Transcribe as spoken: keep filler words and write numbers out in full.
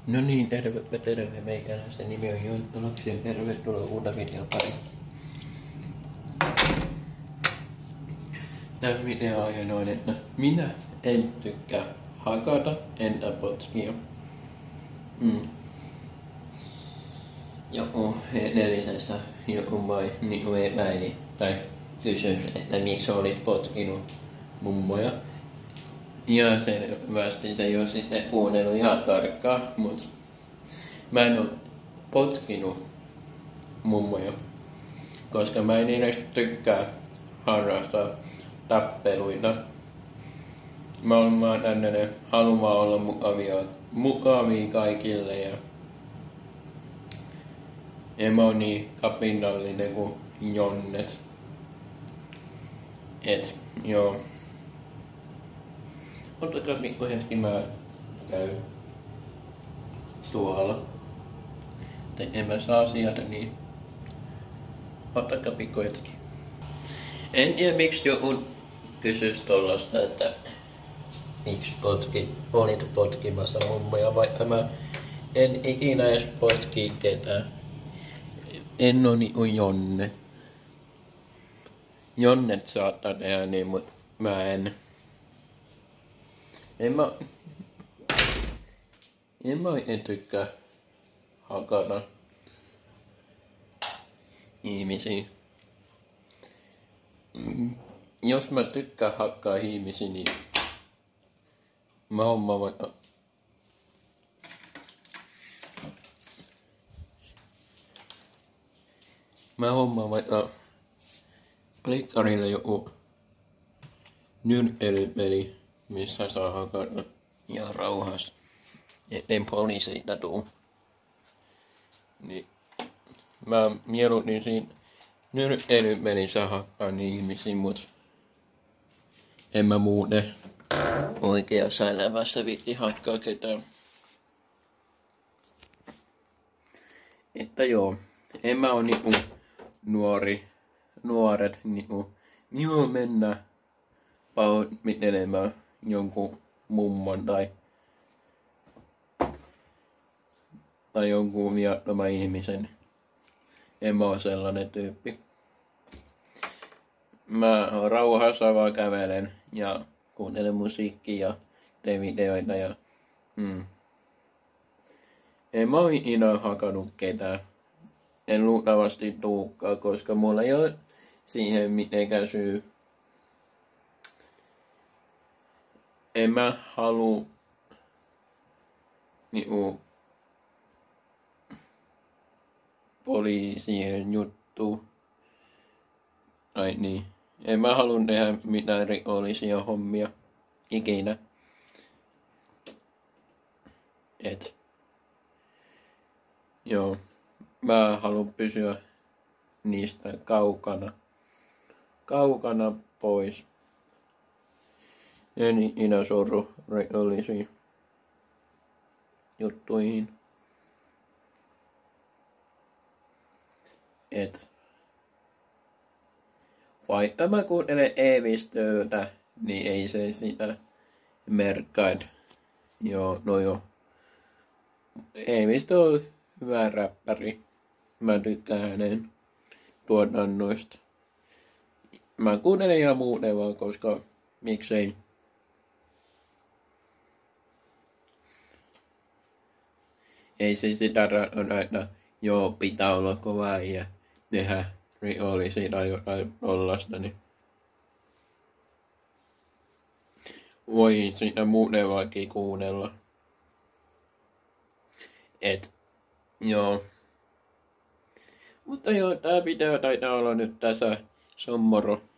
No niin, tervepä terve meikäläisen nimi on Jonttu Laksi ja tervetuloa uuden videon pariin. Tämän videon aiheena on, että minä en tykkää hakata entä potkia. Mm. Joku edellisessä joku vai niinku epäili tai kysyi, että miksi olit potkinut mummoja. Ja selvästi se ei ole sitten kuunnellut ihan tarkkaan, mutta mä en oo potkinut mummoja, koska mä en edes tykkää harrastaa tappeluita. Mä oon vaan tämmönen haluaa olla mukavia, mukavia kaikille ja en mä oo niin kapinallinen kuin Jonnet. Et joo. Ottakaa pikku hetki, mä käyn tuolla tekemässä asioita, niin ottakaa pikku hetki. En tiedä miksi joku kysyis tollasta, että miksi potki, olit potkimassa mummoja, vaikka mä en ikinä edes potki ketään. En oo niinku Jonne. Jonnet saattaa tehdä niin, mut mä en. En mä... En mä oikein tykkää hakata ihmisiä. Jos mä tykkään hakkaa ihmisiä, niin mä hommaan vaikka... Mä hommaan vaikka plikkarille joku nyrkkeilypeli, missä saa hakata ihan rauhassa, ettei poliiseita tuu. Niin mä mieluiten siinä nyrkkeilypelissä hakkaan ihmisiä, mut en mä muuten oikeassa elämässä viitti hakkaa ketään. Että joo, en mä oo niinku nuori, nuoret niinku, joo mennä pahoittelemään jonkun mummon tai tai jonkun viattoman ihmisen. En mä oo sellainen tyyppi. Mä rauhassa vaan kävelen ja kuuntelen musiikkia ja teen videoita ja mm. En mä oo ikinä hakannut ketään. En luultavasti tuukaan, koska mulla ei oo siihen mitenkään syy. En mä haluu niinku poliisien juttu. Ai niin. En mä halua tehdä mitään rikollisia hommia. Ikinä. Et. Joo. Mä haluan pysyä niistä kaukana. Kaukana pois. En ikinä sorru rikollisiin juttuihin. Et. Vaikka mä kuuntelen Eevistöötä, niin ei se sitä merkkaid. Joo, no joo. Eevistö on hyvä räppäri. Mä tykkään hänen tuotannoista. Mä kuuntelen ihan muuten vaan, koska miksei. Ei se sitä rataa, että joo, pitää olla kova ja tehdä rikollisia tai jotain tollasta, niin voi sitä muuten vaikin kuunnella. Et, joo. Mutta joo, tää video taitaa olla nyt tässä. Se on moro.